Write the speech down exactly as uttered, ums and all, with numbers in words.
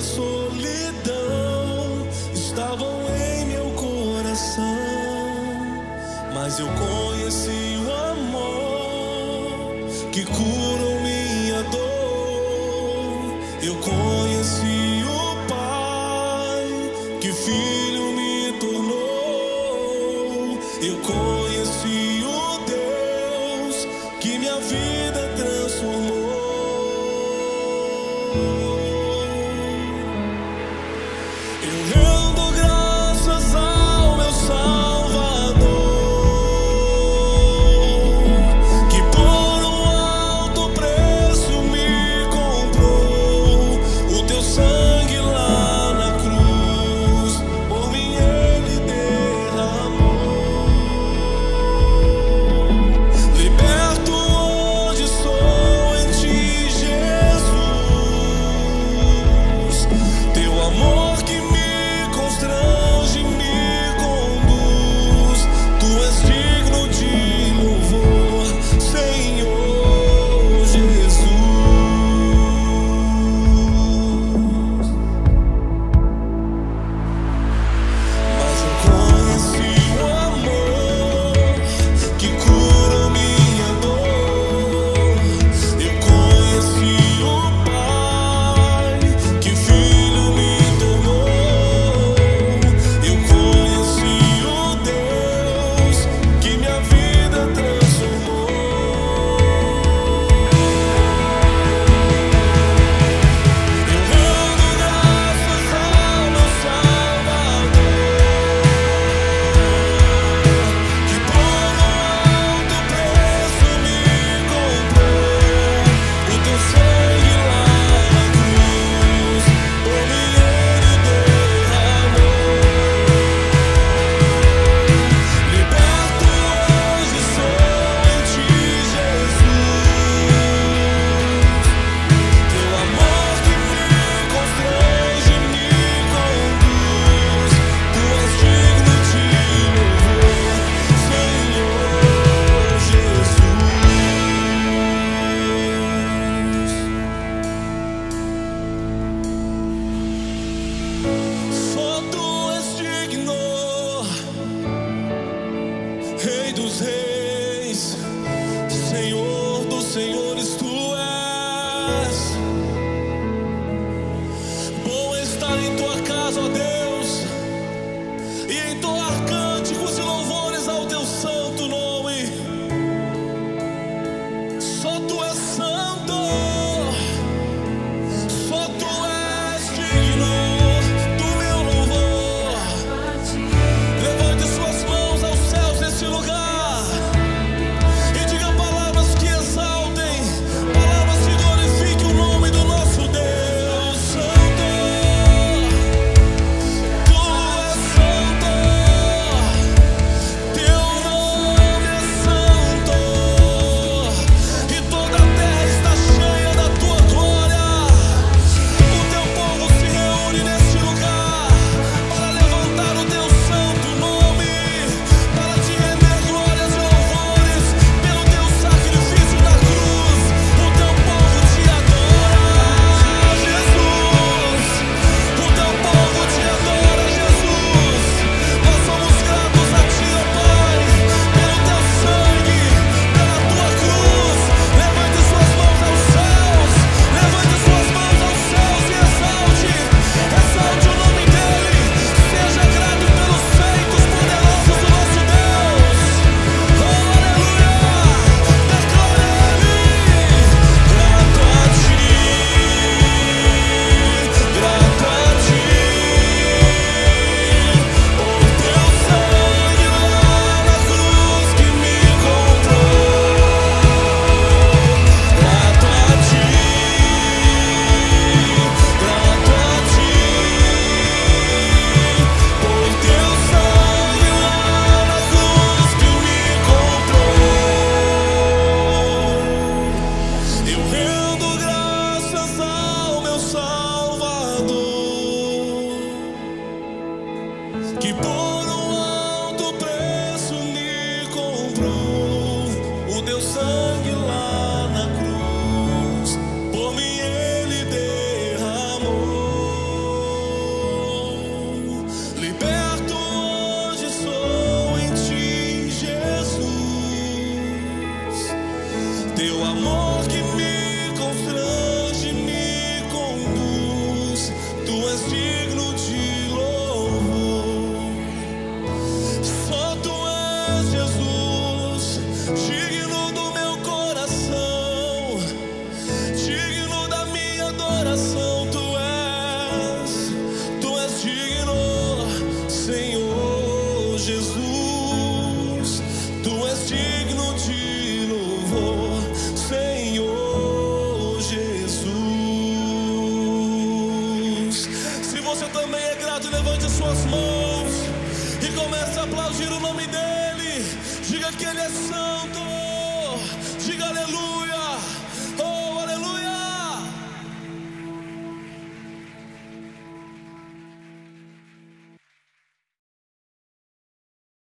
solidão estavam em meu coração, mas eu conheci o amor que curou minha dor. Eu conheci o Pai que filho me tornou. Eu conheci o Deus que minha vida transformou. Rei dos reis, Senhor dos senhores, tu és. Bom estar em tua casa, ó Deus, e entoar cânticos e louvores ao teu santo nome. Só tu és santo, só tu és digno do meu louvor. Levante suas mãos aos céus nesse lugar e diga palavras que exaltem, palavras que glorifiquem o nome do nosso Deus. Santo, tu és santo, Jesus, tu és digno de louvor, Senhor Jesus. Se você também é grato, levante suas mãos e comece a aplaudir o nome dele. Diga que ele é santo, diga aleluia.